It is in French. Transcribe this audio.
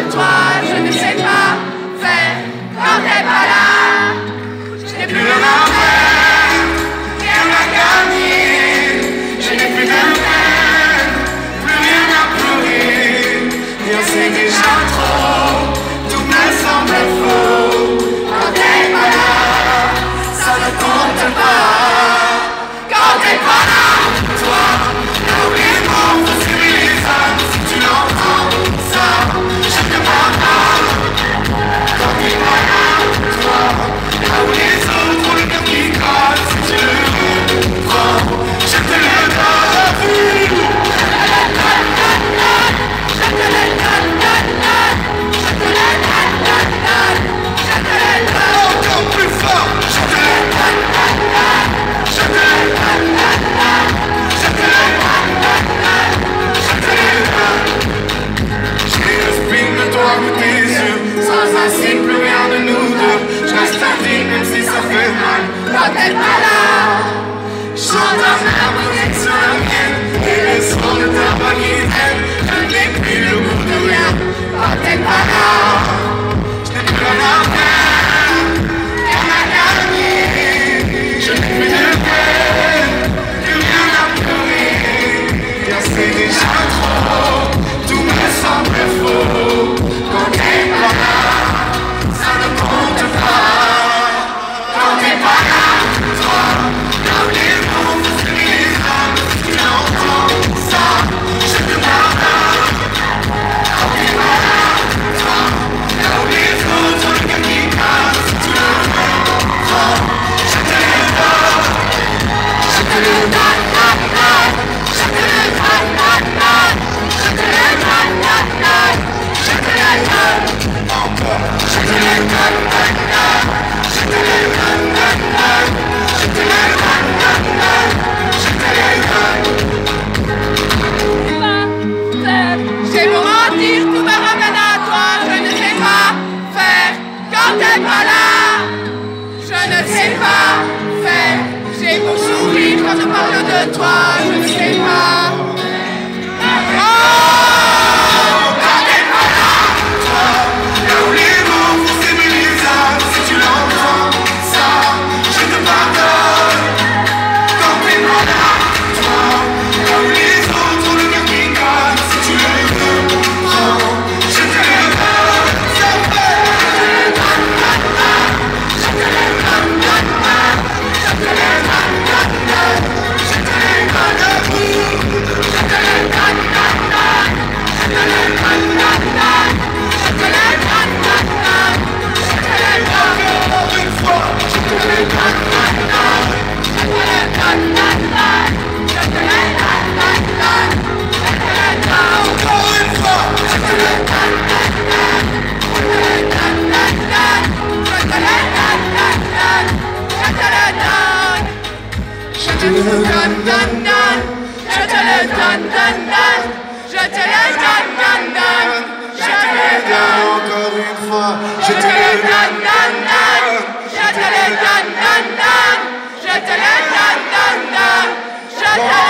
de toi, je ne sais pas faire quand t'es pas là. Je n'ai plus rien à faire, rien à gagner. Je n'ai plus de peine, plus rien à pleurer. Rien c'est déjà trop, tout me semble faux. Quand t'es pas là, ça ne compte pas. Quand t'es pas là, toi, là où les mots vont suivre les âmes. Si tu l'entends, ça, je te pardonne. Quand t'es pas là, toi, là où les autres ont le cœur qui colle. Si tu le veux, prends, je te le donne. Je te le donne, je te le donne, je te le donne. Encore plus fort, je te le donne, je te le donne, je te le donne, je te le donne. J'ai le spin de toi avec tes yeux, sans un signe, plus rien de nous deux. Je reste indigne même si ça fait mal. Quand t'es pas là, chante un arbre sur la mienne, et les sons de ta voix qui t'aiment. Je n'ai plus le goût de rien. Quand t'es pas là, je n'ai plus rien à faire, rien à gagner. Je n'ai plus de peine, plus rien à pleurer. Car c'est déjà trop, tout me semble faux. Quand t'es pas là, ça ne compte pas. Quand t'es pas là, toi, là où les mots vont se les âmes. Si tu l'entends, ça, je te pardonne. Quand t'es pas là, toi, là où les autres ont le cœur qui casse. Si tu le veux, prends, je te le donne. Je te le donne, je te le donne, je te le donne, je te le donne. Encore, je te le donne, je te le donne, je te le donne, je te le donne. J'ai beau mentir, tout me ramène à toi. Je ne sais pas faire quand t'es pas là. Je ne sais pas faire. J'ai beau sourire quand je parle de toi. Je ne sais pas. Quand t'es pas là, toi, là où les mots vont s'aimer les âmes. Si tu l'entends, ça, je te pardonne. Quand t'es pas là, toi, là où les autres ont le cœur qui colle. Si tu le veux, prends, je te le donne. Ça fait, je te le donne, je te le donne, je te le donne, je te le donne, je te le donne, je te le donne, je te le donne, je te le donne. Encore une fois, je te le donne, je te le donne, je te le donne, je te le donne. Encore une fois, je te le donne, je te le donne, je te le donne, je te le donne. Je te le donne, je te le donne, je te le donne, je te le donne. Encore une fois, je te le donne, je te le donne, je te le donne, je te